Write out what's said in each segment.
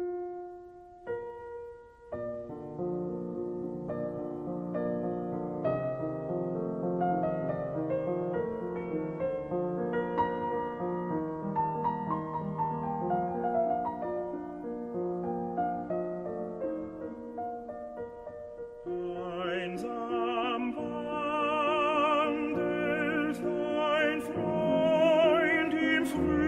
Einsam wandelt ein Freund im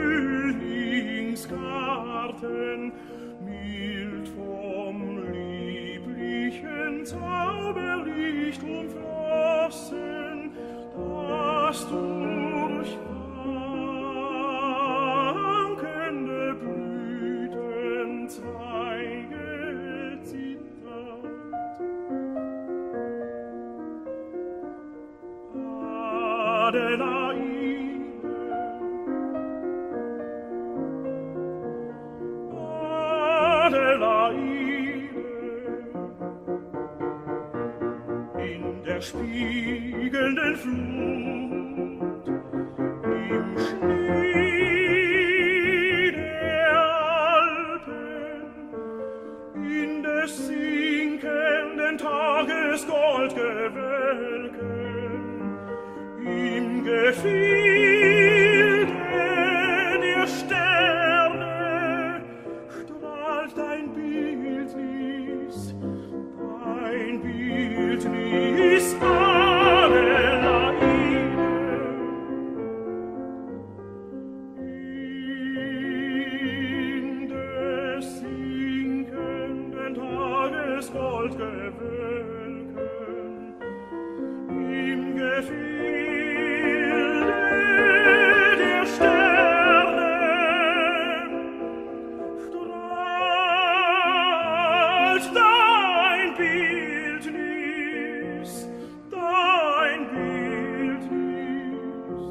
Frühlingsgarten, mild vom lieblichen Zauberlicht umflossen, das durch wankende Blütenzweige zittert. Adelaide, in der spiegelnden Flut, im Schnee der Alpen, in des sinkenden Tages Goldgewölke, im Gefilde der Sterne strahlt dein Bildnis, Adelaide. In des sinkenden Tages Goldgewölken, im Gefilde der Sterne strahlt dein Bildnis, dein Bildnis.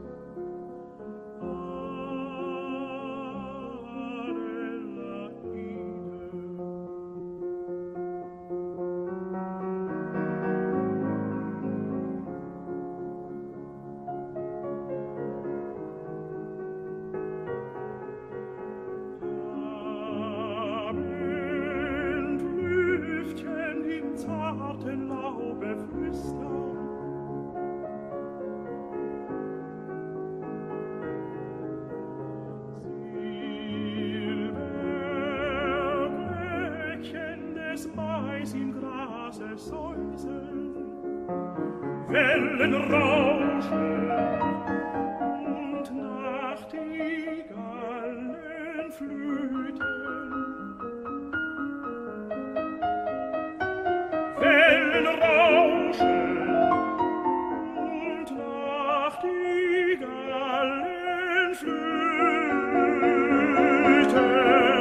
Abendlüftchen im zarten Laube flüstern, Silberglöckchen des Mais im Grase säuseln, Wellen rauschen und Nachtigallen flüten. Wellen rauschen und Nachtigallen flüten.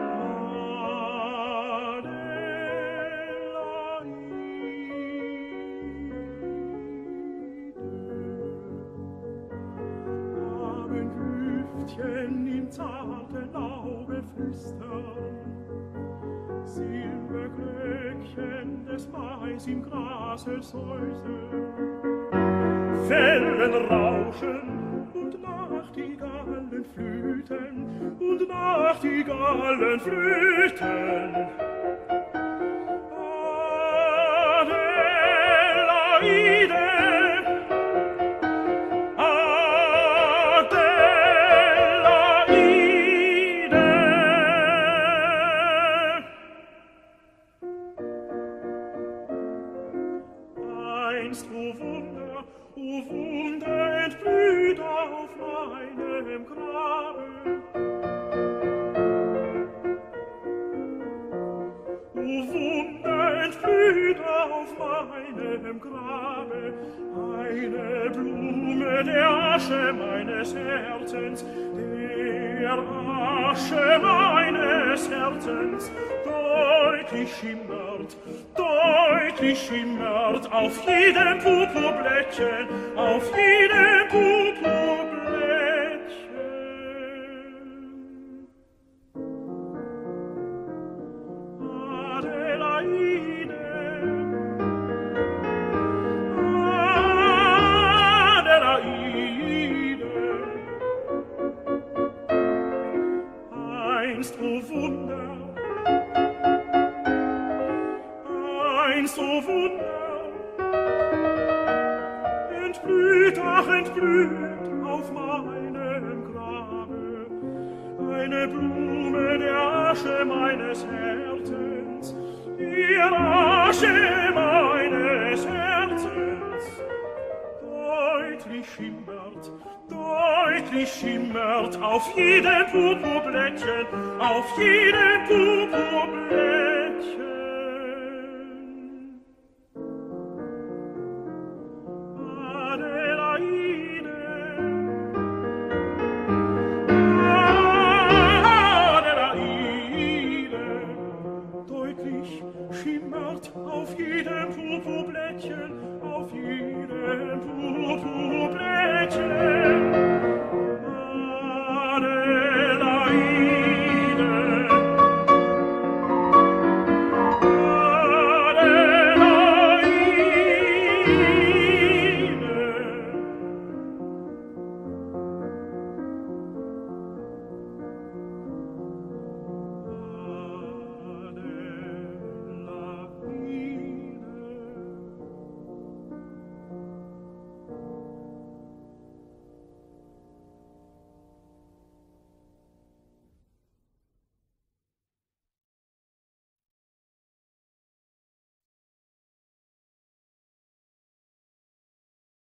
Abendlüftchen im zarten Laube flüstern, Silberglöckchen des Mais im Grase säuseln, Wellen rauschen und Nachtigallen flüten, und Nachtigallen flüten. Adelaide, einst, o Wunder entblüht auf meinem Grabe. O Wunder entblüht auf meinem Grabe, eine Blume der Asche meines Herzens, der Asche meines Herzens, deutlich schimmert auf jedem Purpurblättchen, auf jedem Purpurblättchen. Adelaide, Adelaide, einst, o Wunder, lachend blüht auf meinem Grabe eine Blume der Asche meines Herzens, die Asche meines Herzens. Deutlich schimmert auf jedem Purpurblättchen, auf jedem Purpurblättchen. Schimmert auf jedem Purpurblättchen, auf jedem